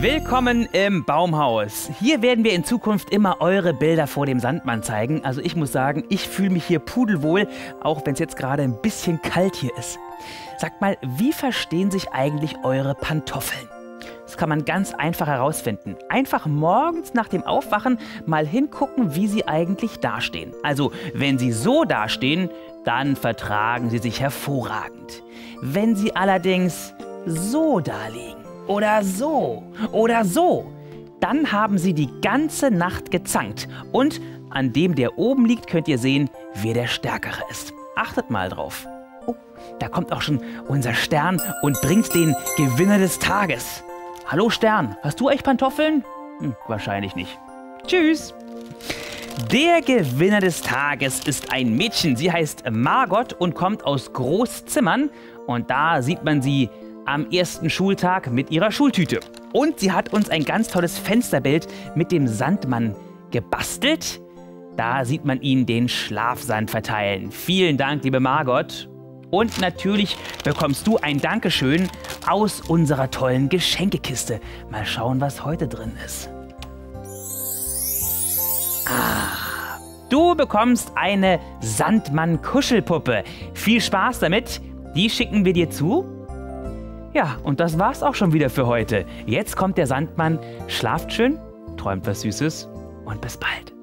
Willkommen im Baumhaus. Hier werden wir in Zukunft immer eure Bilder vor dem Sandmann zeigen. Also ich muss sagen, ich fühle mich hier pudelwohl, auch wenn es jetzt gerade ein bisschen kalt hier ist. Sagt mal, wie verstehen sich eigentlich eure Pantoffeln? Das kann man ganz einfach herausfinden. Einfach morgens nach dem Aufwachen mal hingucken, wie sie eigentlich dastehen. Also, wenn sie so dastehen, dann vertragen sie sich hervorragend. Wenn sie allerdings so daliegen oder so, dann haben sie die ganze Nacht gezankt. Und an dem, der oben liegt, könnt ihr sehen, wer der Stärkere ist. Achtet mal drauf. Oh, da kommt auch schon unser Stern und bringt den Gewinner des Tages. Hallo Stern, hast du echt Pantoffeln? Wahrscheinlich nicht. Tschüss. Der Gewinner des Tages ist ein Mädchen. Sie heißt Margot und kommt aus Großzimmern. Und da sieht man sie am ersten Schultag mit ihrer Schultüte. Und sie hat uns ein ganz tolles Fensterbild mit dem Sandmann gebastelt. Da sieht man ihn den Schlafsand verteilen. Vielen Dank, liebe Margot. Und natürlich bekommst du ein Dankeschön aus unserer tollen Geschenkekiste. Mal schauen, was heute drin ist. Du bekommst eine Sandmann-Kuschelpuppe. Viel Spaß damit. Die schicken wir dir zu. Ja, und das war's auch schon wieder für heute. Jetzt kommt der Sandmann. Schlaft schön, träumt was Süßes und bis bald.